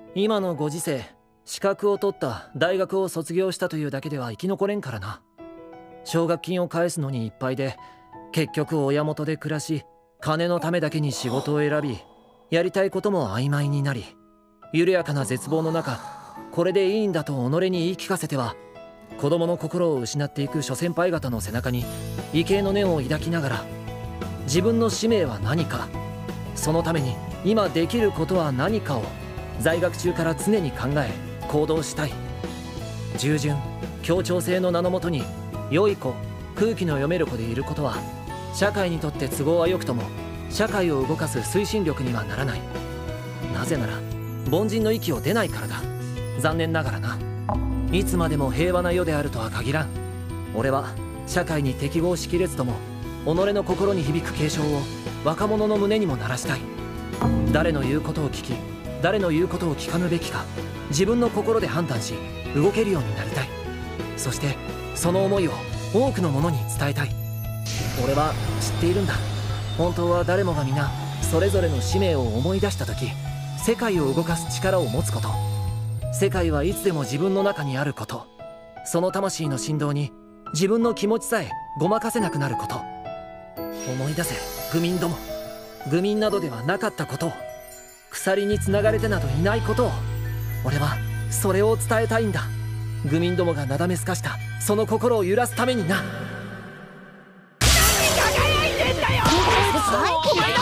今のご時世、資格を取った大学を卒業したというだけでは生き残れんからな。奨学金を返すのにいっぱいで、結局親元で暮らし、金のためだけに仕事を選び、やりたいことも曖昧になり、緩やかな絶望の中、これでいいんだと己に言い聞かせては、子供の心を失っていく諸先輩方の背中に畏敬の念を抱きながら、自分の使命は何か、そのために今できることは何かを在学中から常に考え行動したい。従順協調性の名のもとに良い子、空気の読める子でいることは社会にとって都合は良くとも社会を動かす推進力にはならない。なぜなら凡人の域を出ないからだ。残念ながらな。いつまでも平和な世であるとは限らん。俺は社会に適合しきれずとも己の心に響く警鐘を若者の胸にも鳴らしたい。誰の言うことを聞き、誰の言うことを聞かぬべきか、自分の心で判断し動けるようになりたい。そしてその思いを多くの者に伝えたい。俺は知っているんだ。本当は誰もが皆それぞれの使命を思い出した時、世界を動かす力を持つこと、世界はいつでも自分の中にあること、その魂の振動に自分の気持ちさえごまかせなくなること。思い出せ愚民ども。愚民などではなかったことを、鎖につながれてなどいないことを。俺はそれを伝えたいんだ。愚民どもがなだめすかしたその心を揺らすためにな。 何輝いてんだよ。